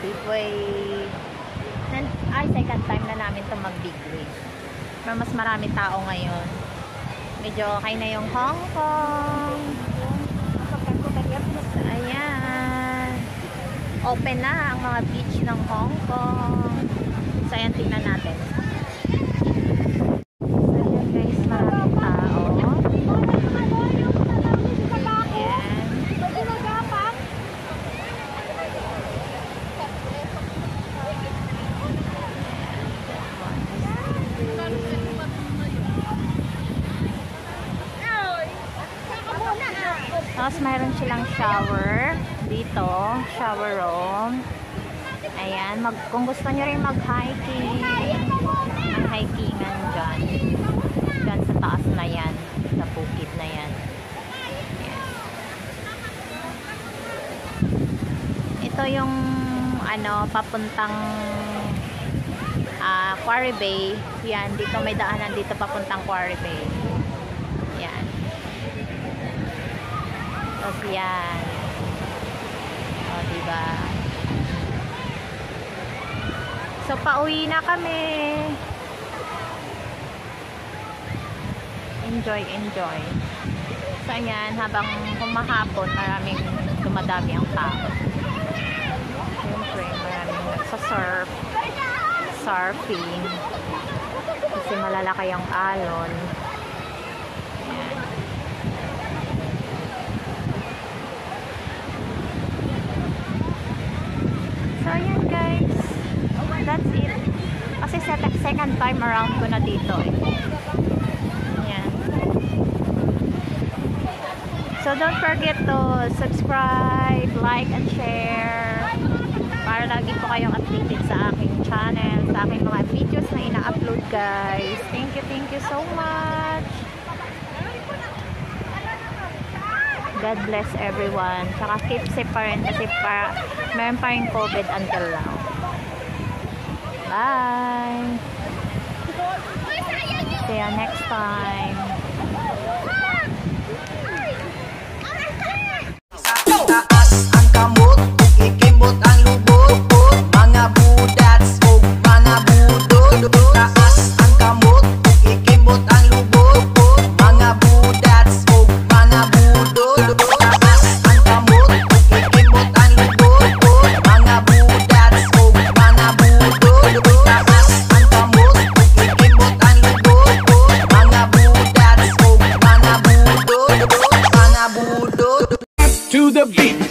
Big Wave. Ay, second time na namin to mag Big Wave. Pero mas marami tao ngayon. Medyo okay na yung Hong Kong. Ayan. Open na ang mga beach ng Hong Kong. So, ayan, tingnan natin. So, ayan guys, maraming tao. Ayan. Tapos mayroon silang shower dito, shower room. Ayan, kung gusto nyo rin mag-hiking, ang hikingan dyan. Dyan sa taas na yan, sa bukid na yan. Ayan. Ito yung ano, papuntang Quarry Bay. Yan, dito may daanan dito papuntang Quarry Bay. Yan. Tapos yan. O, diba? So, pauwi na kami. Enjoy, enjoy. So, ayan, habang kumahapon, maraming dumadami ang tao. Siyempre, maraming nagsasurf. Surfing. Kasi malalaki ang alon. Ayan. So, ayan guys. That's it. Kasi second time around ko na dito eh. Ayan. So, don't forget to subscribe, like, and share para lagi po kayong updated sa aking channel, sa aking mga videos na ina-upload guys. Thank you so much. God bless everyone. Tsaka keep safe pa rin kasi meron pa rin COVID until now. Bye! See you next time. Taas ang kamot, ikimot ang lubot, mga budats o mga budod. Taas ang kamot, ikimot ang lubot, mga budats o mga budod. Taas ang kamot, ikimot ang lubot, mga budats o mga budod. Taas ang kamot, ikimot ang lubot, mga budats o mga budod. Mga budod. To the beat.